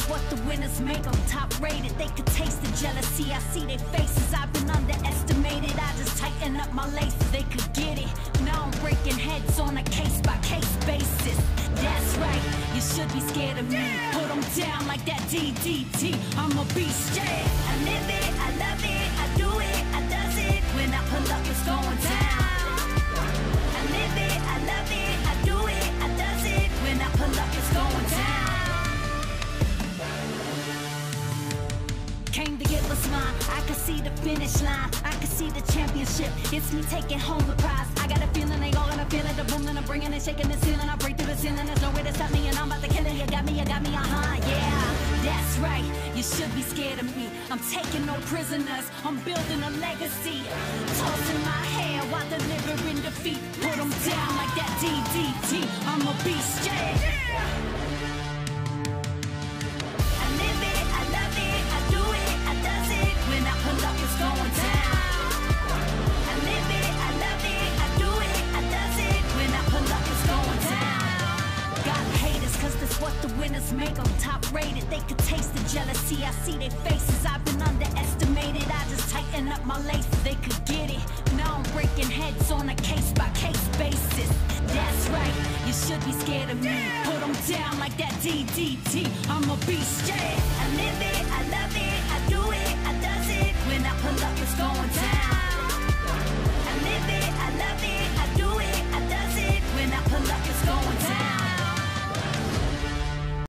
what the winners make them. Top rated, they could taste the jealousy. I see their faces, I've been underestimated. I just tighten up my laces, they could get it. Now I'm breaking heads on a case-by-case basis. That's right, you should be scared of me. Put them down like that DDT. I'm a beast, yeah. I live it, I love it, I do it, I does it. When I pull up, it's going down. I live it, I love it, I do it, I does it. When I pull up, it's going down. Came to get what's mine. I can see the finish line. I can see the championship. It's me taking home the prize. I got a feeling they all gonna feel it. The boom that I'm bringing and shaking the ceiling. I break through the ceiling. There's no way to stop me, and I'm about to kill it. You got me, yeah. That's right. You should be scared of me. I'm taking no prisoners. I'm building a legacy. Tossing my hair while delivering defeat. Put them down like that DDT. I'm a beast, yeah. When I pull up, it's going down. I live it, I love it, I do it, I does it. When I pull up, it's going down. Got haters, cause that's what the winners make them. Top rated, they could taste the jealousy. I see their faces, I've been underestimated. I just tighten up my laces, they could get it. Now I'm breaking heads on a case-by-case basis. That's right, you should be scared of me. Put them down like that DDT. I'm a beast, yeah. I live it, I love it, I do it, I does it. When I pull up, it's going down.